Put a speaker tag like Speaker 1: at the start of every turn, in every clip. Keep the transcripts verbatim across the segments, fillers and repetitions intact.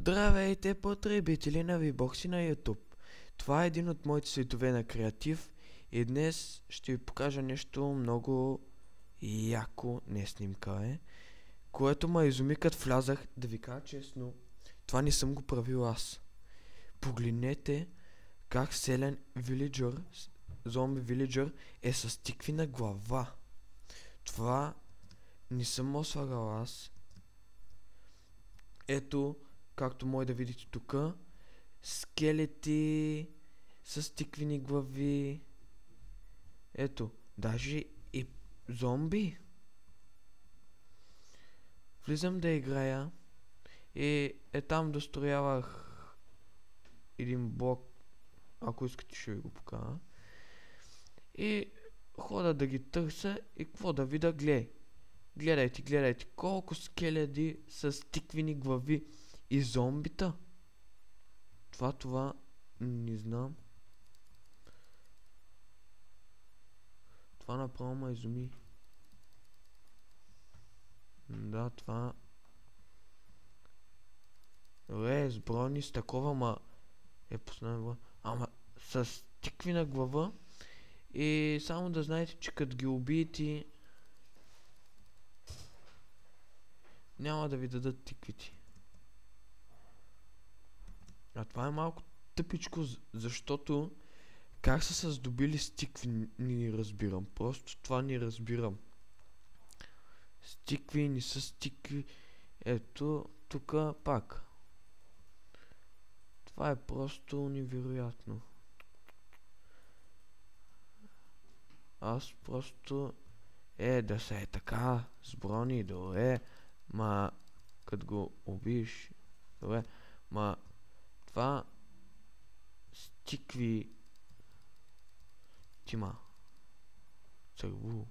Speaker 1: Здравейте, потребители на VBox и на YouTube. Това е един от моите светове на креатив и днес ще ви покажа нещо много яко, не снимка е, което ме изуми като влязах. Да ви кажа честно, това не съм го правил аз. Погледнете как селен вилиджър, зомби вилиджър е с тикви на глава. Това не съм го слагал аз. Ето, както може да видите тук, скелети с тиквени глави. Ето, даже и зомби. Влизам да играя и е там достроявах един блок, ако искате ще ви го покажа. И хода да ги търся и какво да видя, гледай. Гледайте, гледайте колко скелети с тиквени глави и зомбита. Това, това, не знам. Това направо ме изуми. Да, това... Добре, с брони с такова, ма... Е, познавам, ама с тиквена глава. И само да знаете, че като ги убиете, няма да ви дадат тиквите. А това е малко тъпичко, защото как са се здобили с тикви не разбирам. Просто това не разбирам. С тикви, не с тикви. Ето, тук пак. Това е просто невероятно. Аз просто... Е, да се е така, с брони, добре. Ма, като го убиеш, добре. Ма, това... Стикви... Тима. Църву.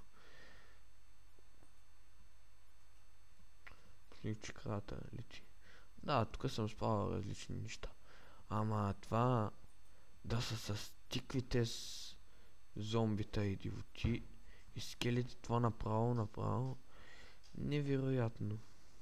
Speaker 1: Личи крата, личи. Да, тук съм спавал различни неща. Ама това... Да са с тиквите с... зомбита и дивоти и скелети, това направо, направо невероятно.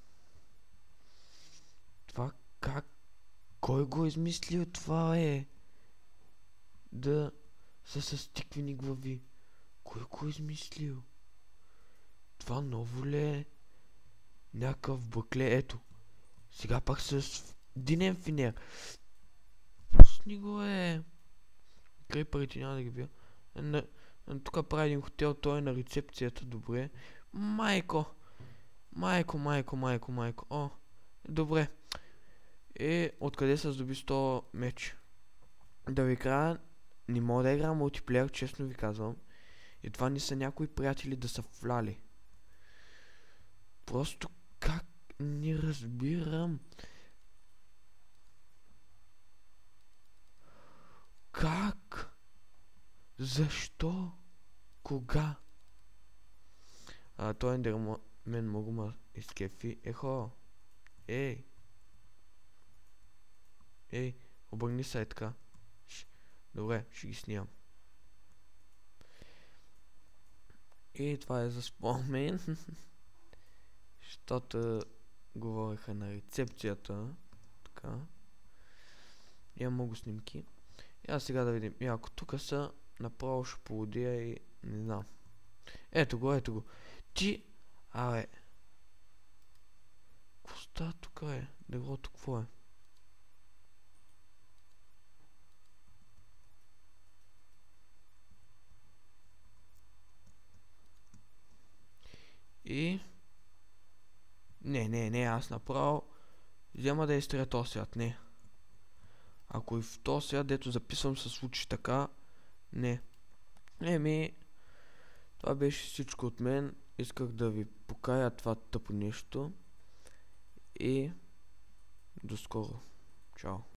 Speaker 1: Това как? Кой го е измислил? Това е да са с тиквени глави. Кой го е измислил? Това ново ли е? Някакъв бъкле, ето. Сега пак с динен финер. Пусни го е. Край парите няма да ги бия. На, на, тук прави един хотел, той е на рецепцията, добре. Майко! Майко, майко, майко, майко. О, добре. Е, откъде се здоби с този меч? Да ви кажа, не мога да играя мултиплеер, честно ви казвам. И това не са някои приятели да са влали. Просто как не разбирам. Как? Защо? Кога? А, той ендермен много ма изкефи. Ехо! Ей! Ей! Обърни се е така. Ш... Добре, ще ги снимам. И това е за спомен. Щото говореха на рецепцията. Така. Има много снимки. И аз сега да видим. И ако тук са, направо ще полудия и не знам. Ето го, ето го. Ти... Абе. Какво става тук е? Дегрото какво е? И... Не, не, не, аз направо взема да изтрия този свят, не. Ако и в този свят, дето записвам, се случи така, не. Еми, това беше всичко от мен. Исках да ви покая това тъпо нещо. И до скоро. Чао.